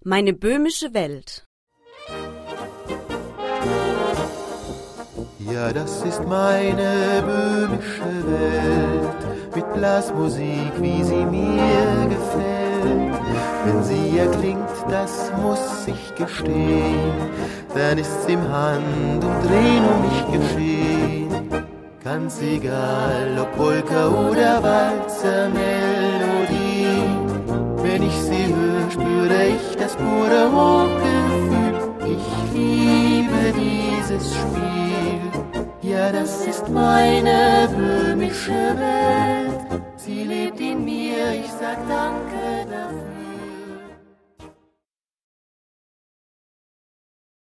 Meine böhmische Welt. Ja, das ist meine böhmische Welt, mit Blasmusik, wie sie mir gefällt. Wenn sie erklingt, das muss ich gestehen, dann ist's im Handumdrehen um mich geschehen. Ganz egal, ob Polka oder Walzermelodie, wenn ich sie höre, spüre ich das pure Hochgefühl. Ich liebe dieses Spiel. Ja, das ist meine böhmische Welt. Sie lebt in mir, ich sag danke dafür.